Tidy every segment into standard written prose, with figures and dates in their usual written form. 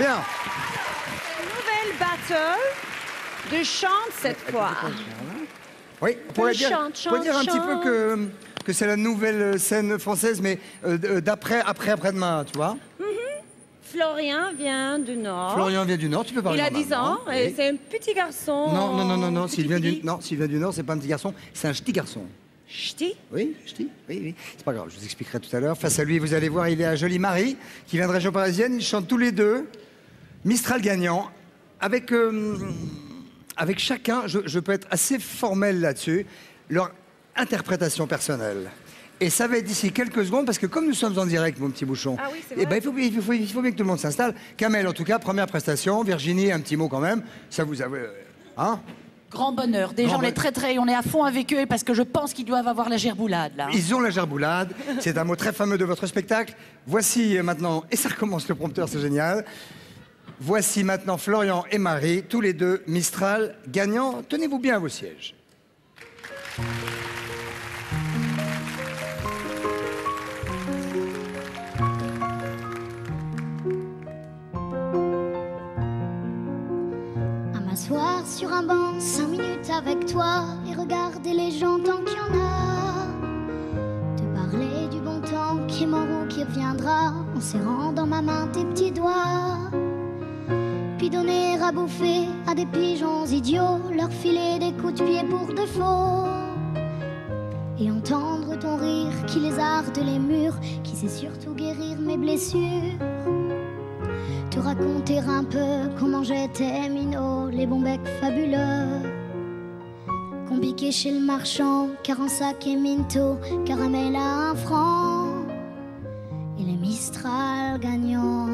Bien. Nouvelle battle de chant cette fois. Oui, on pourrait dire, chante, on pourrait dire un chante, petit peu que c'est la nouvelle scène française, mais après-demain, tu vois. Florian vient du Nord. Florian vient du Nord, tu peux parler Il a 10 ans, normalement. et Oui. c'est un petit garçon. Non, s'il vient petit. du Nord, c'est pas un petit garçon, c'est un ch'ti garçon. Ch'ti. Oui, ch'ti, oui. C'est pas grave, je vous expliquerai tout à l'heure. Face à lui, vous allez voir, il est à Jolie Marie, qui vient de région parisienne. Ils chantent tous les deux Mistral gagnant. Avec chacun, je peux être assez formel là-dessus, leur interprétation personnelle. Et ça va être d'ici quelques secondes, parce que comme nous sommes en direct, mon petit bouchon, Ah oui, c'est eh ben, vrai. il faut bien que tout le monde s'installe. Kamel, en tout cas, première prestation. Virginie, un petit mot quand même. Ça vous avez... Hein? Grand bonheur. Déjà, on est très, on est à fond avec eux parce que je pense qu'ils doivent avoir la gerboulade, là. Ils ont la gerboulade. C'est un mot très fameux de votre spectacle. Voici maintenant... Et ça recommence le prompteur, c'est génial. Voici maintenant Florian et Marie, tous les deux Mistral gagnants. Tenez-vous bien à vos sièges. M'asseoir sur un banc 5 minutes avec toi et regarder les gens tant qu'il y en a. Te parler du bon temps qui est mort ou qui reviendra en serrant dans ma main tes petits doigts. Puis donner à bouffer à des pigeons idiots, leur filer des coups de pied pour de faux. Et entendre ton rire qui lézarde les murs, qui sait surtout guérir mes blessures. Te raconter un peu comment j'étais minot, les bons becs fabuleux qu'on piquait chez le marchand, car en sac et minto, caramel à 1 franc et les Mistral gagnants.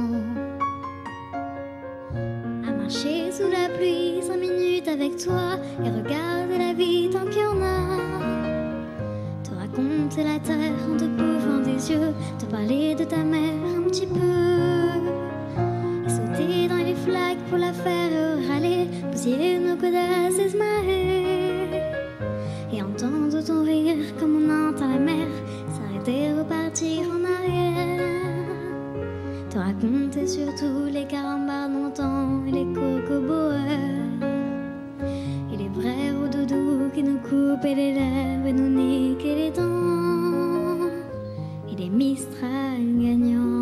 À marcher sous la pluie 5 minutes avec toi et regarder la vie tant qu'il y en a. Te raconter la terre en te bouffant des yeux, te parler de ta mère un petit peu. Sauter dans les flaques pour la faire râler, bousiller nos codasses et se marrer. Et entendre ton rire comme on entend la mer, s'arrêter et repartir en arrière. Te raconter surtout les carambars d'antan et les cocoboeurs. Et les vrais doudous qui nous coupent les lèvres et nous niquent les dents. Et les Mistral gagnants.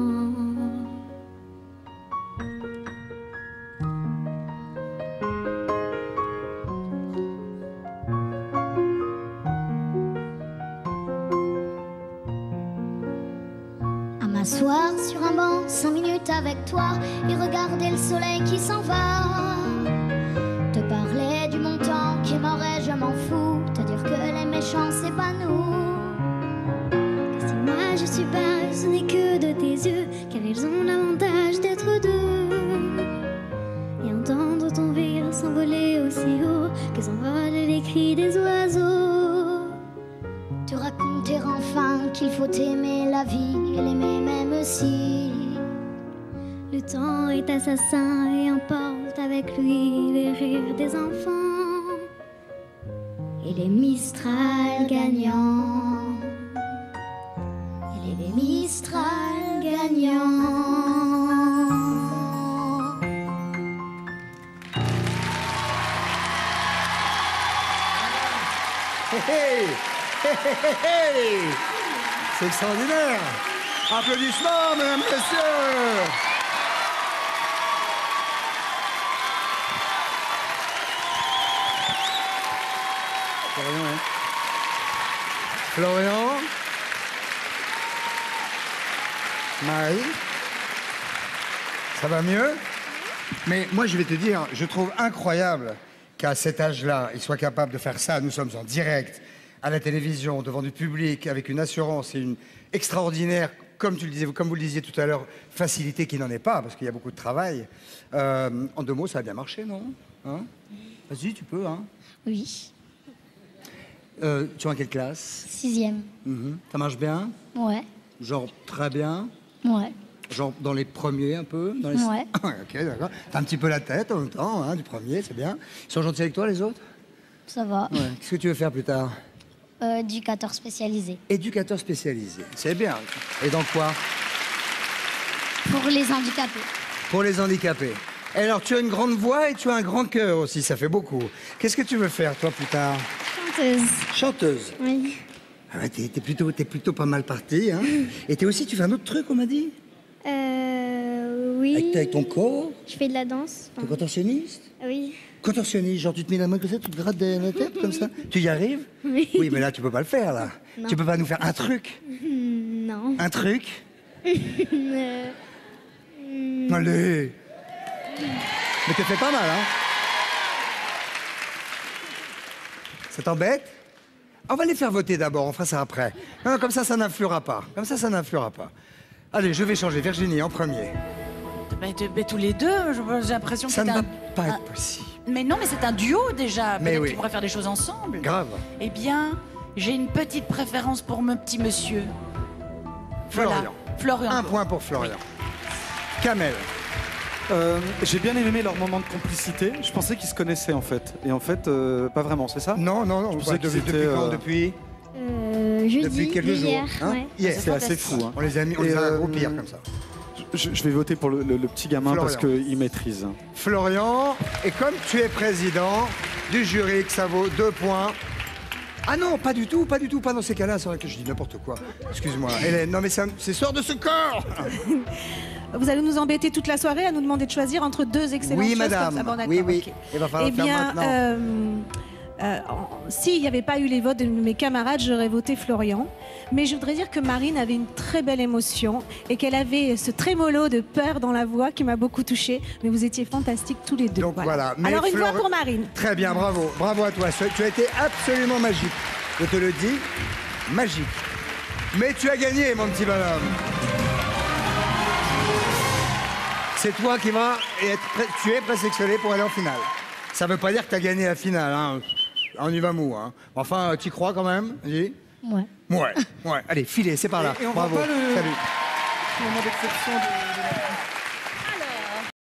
M'asseoir sur un banc 5 minutes avec toi et regarder le soleil qui s'en va. Te parler du montant qui est mort et je m'en fous. Te dire que les méchants c'est pas nous. Que si moi je suis pas, ce n'est que de tes yeux, car ils ont l'avantage d'être deux. Et entendre ton rire s'envoler aussi haut que s'envolent les cris des oiseaux. Te raconter enfin qu'il faut aimer la vie et l'aimer même si le temps est assassin et emporte avec lui les rires des enfants et les Mistral gagnants. Et les Mistral gagnants. Hey, c'est extraordinaire. Applaudissements, mesdames, messieurs. Florian. Marie. Ça va mieux? Mais moi, je vais te dire, je trouve incroyable qu'à cet âge-là, il soit capable de faire ça. Nous sommes en direct, à la télévision, devant du public, avec une assurance et une extraordinaire, comme tu le disais, comme vous le disiez tout à l'heure, facilité qui n'en est pas, parce qu'il y a beaucoup de travail. En 2 mots, ça a bien marché, non? Hein? Vas-y, tu peux, hein? Oui. Tu es en quelle classe? 6e. Ça marche bien? Ouais. Genre très bien? Ouais. Genre dans les premiers un peu dans les... Ouais. Ok, d'accord. T'as un petit peu la tête en même temps, hein, du premier, c'est bien. Ils sont gentils avec toi, les autres? Ça va. Ouais. Qu'est-ce que tu veux faire plus tard? Éducateur spécialisé. Éducateur spécialisé. C'est bien. Et dans quoi? Pour les handicapés. pour les handicapés. Et alors, tu as une grande voix et tu as un grand cœur aussi, ça fait beaucoup. Qu'est-ce que tu veux faire, toi, plus tard? Chanteuse. Chanteuse. Oui. Ah ouais, t'es plutôt pas mal partie, hein. Et t'es aussi, tu fais un autre truc, on m'a dit? Oui. Avec ton corps? Je fais de la danse. T'es contorsionniste? Oui. Contorsionniste, genre tu te mets la main comme ça, tu te grattes la tête comme ça. Tu y arrives? Oui. Oui, mais là, tu peux pas le faire, là. Non. Tu peux pas nous faire un truc? Non. Un truc? Euh, Allez! Mais t'es fait pas mal, hein? Ça t'embête? On va les faire voter d'abord, on fera ça après. Non, comme ça n'influera pas. Comme ça n'influera pas. Allez, je vais changer. Virginie, en premier. Mais tous les deux, j'ai l'impression que Ça c'est ne va un... pas être possible. Mais non, mais c'est un duo déjà. Mais Peut-être oui. qu'ils pourraient faire des choses ensemble. Grave. Eh bien, j'ai une petite préférence pour mon petit monsieur. Florian. Voilà. Florian. Un point pour Florian. Kamel. J'ai bien aimé leur moment de complicité. Je pensais qu'ils se connaissaient en fait. Et en fait, pas vraiment, c'est ça? Non, Je pensais qu'ils depuis étaient, quand? Depuis jeudi, quelques jours. hier. Hein? Ouais. Hier. C'est assez fou. Hein. On les a mis, on Et, les a groupés comme ça. Je vais voter pour le petit gamin Florian. parce qu'il maîtrise. Florian, et comme tu es président du jury, que ça vaut 2 points. Ah non, pas du tout, pas dans ces cas-là. C'est vrai que je dis n'importe quoi. Excuse-moi. Hélène, non mais c'est sort de ce corps. Vous allez nous embêter toute la soirée à nous demander de choisir entre deux excellentes Oui, choses madame. comme ça. Bon, d'accord, Oui. ok. Il va falloir Eh faire bien, maintenant. s'il n'y avait pas eu les votes de mes camarades, j'aurais voté Florian. Mais je voudrais dire que Marine avait une très belle émotion et qu'elle avait ce trémolo de peur dans la voix qui m'a beaucoup touchée. Mais vous étiez fantastiques tous les deux. Donc voilà. Mais Alors une voix pour Marine. Très bien, bravo. Bravo à toi. Tu as été absolument magique. Je te le dis, magique. Mais tu as gagné, mon petit bonhomme. C'est toi qui vas tu es présélectionné pour aller en finale. Ça veut pas dire que tu as gagné la finale, hein. On y va mou, hein. Enfin, tu y crois quand même? Dis. Ouais. Ouais. Allez, filez, c'est par là. Et on Bravo. voit pas le Salut. moment d'exception de la...